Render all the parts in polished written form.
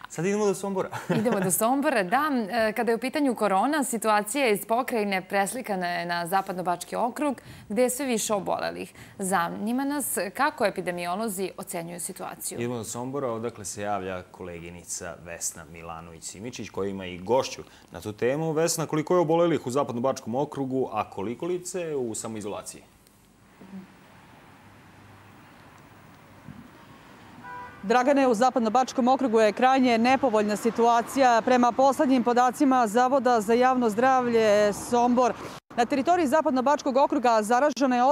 Sad idemo do Sombora. Idemo do Sombora, da. Kada je u pitanju korona, situacija iz pokrajine preslikana je na Zapadno-bački okrug, gde je sve više obolelih. Zanima nas kako epidemiolozi ocenjuju situaciju. Idemo do Sombora, odakle se javlja koleginica Vesna Milanović-Simičić, koja ima i gošću na tu temu. Vesna, koliko je obolelih u Zapadno-bačkom okrugu, a koliko lice u samoizolaciji? Dragane, u Zapadno-bačkom okrugu je krajnje nepovoljna situacija. Prema poslednjim podacima Zavoda za javno zdravlje Sombor, na teritoriji Zapadno-bačkog okruga zaraženo je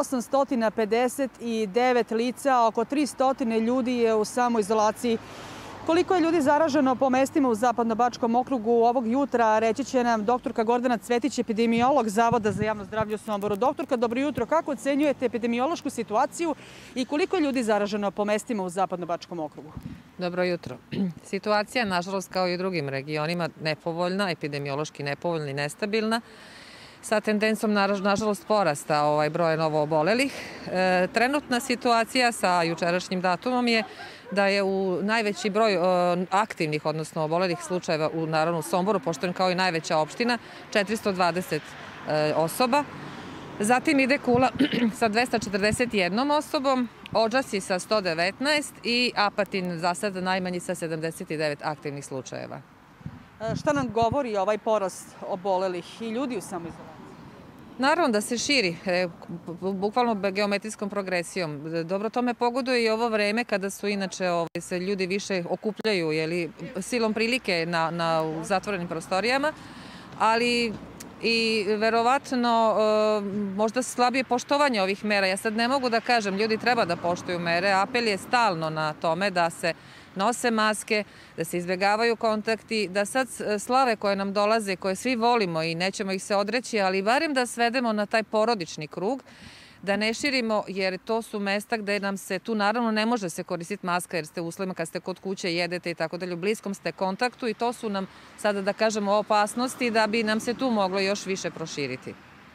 859 lica, a oko 300 ljudi je u samoizolaciji. Koliko je ljudi zaraženo po mestima u Zapadno-bačkom okrugu ovog jutra, reći će nam doktorka Gordana Cvetić, epidemiolog Zavoda za javno zdravlje u Somboru. Doktorka, dobro jutro. Kako ocenjujete epidemiološku situaciju i koliko je ljudi zaraženo po mestima u Zapadno-bačkom okrugu? Dobro jutro. Situacija, nažalost, kao i u drugim regionima, nepovoljna, epidemiološki nepovoljna i nestabilna, sa tendencijom, nažalost, porasta broja novoobolelih. Trenutna situacija sa jučerašnjim datumom je da je u najveći broj aktivnih, odnosno obolelih slučajeva naravno u Somboru, pošto je kao i najveća opština, 420 osoba. Zatim ide Kula sa 241 osobom, Odžaci sa 119 i Apatin za sad najmanji sa 79 aktivnih slučajeva. Šta nam govori ovaj porast obolelih i ljudi u samoizolaciji? Naravno da se širi, bukvalno geometrijskom progresijom. Dobro tome pogoduje i ovo vreme kada su inače se ljudi više okupljaju silom prilike na zatvorenim prostorijama, ali i verovatno možda slabije poštovanje ovih mera. Ja sad ne mogu da kažem, ljudi treba da poštuju mere, apel je stalno na tome da se nose maske, da se izbjegavaju kontakti, da sad slave koje nam dolaze, koje svi volimo i nećemo ih se odreći, ali barem da svedemo na taj porodični krug, da ne širimo, jer to su mesta gde nam se, tu naravno ne može se koristiti maska jer ste u uslovima kad ste kod kuće, jedete i tako dalje, u bliskom ste kontaktu i to su nam, sada da kažemo, opasnosti da bi nam se tu moglo još više proširiti.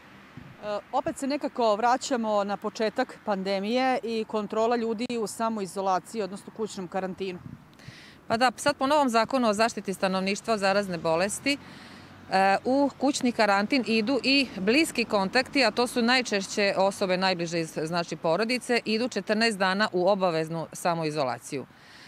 Opet se nekako vraćamo na početak pandemije i kontrola ljudi u samoizolaciji, odnosno kućnom karantinu. Pa da, sad po novom zakonu o zaštiti stanovništva od zarazne bolesti u kućni karantin idu i bliski kontakti, a to su najčešće osobe najbliže iz porodice, idu 14 dana u obaveznu samoizolaciju.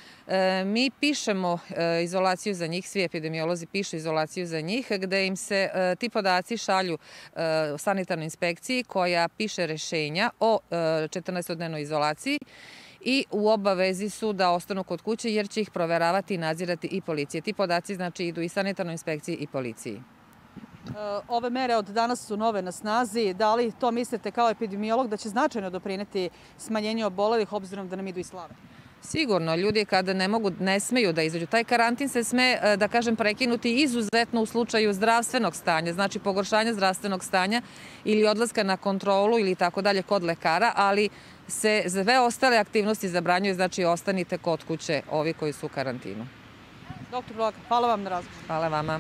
Mi pišemo izolaciju za njih, svi epidemiolozi pišu izolaciju za njih, gde im se ti podaci šalju sanitarnoj inspekciji koja piše rešenja o 14-dnevnoj izolaciji i u obavezi su da ostanu kod kuće jer će ih proveravati i nadzirati i policije. Ti podaci znači idu i sanitarnoj inspekciji i policiji. Ove mere od danas su nove na snazi. Da li to mislite kao epidemiolog da će značajno doprineti smanjenju obolelih obzirom da nam idu i slave? Sigurno, ljudi kada ne smeju da izađu. Taj karantin se sme, da kažem, prekinuti izuzetno u slučaju zdravstvenog stanja, znači pogoršanja zdravstvenog stanja ili odlaska na kontrolu ili tako dalje kod lekara, ali se sve ostale aktivnosti zabranjuju, znači ostanite kod kuće ovi koji su u karantinu. Doktor Bloka, hvala vam na razgovor. Hvala vama.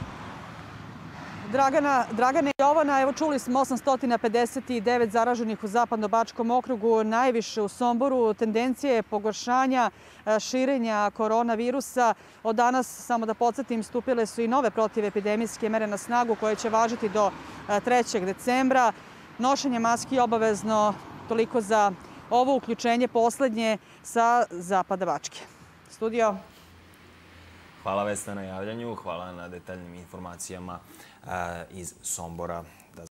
Dragana i Jovana, evo čuli smo 859 zaraženih u Zapadno-bačkom okrugu, najviše u Somboru. Tendencija je pogoršanja širenja koronavirusa. Od danas, samo da podsjetim, stupile su i nove protivepidemijske mere na snagu koje će važiti do 3. decembra. Nošenje maski je obavezno, toliko za ovo uključenje poslednje sa Zapada Bačke. Studio. Hvala Vesna na javljanju, hvala na detaljnim informacijama iz Sombora.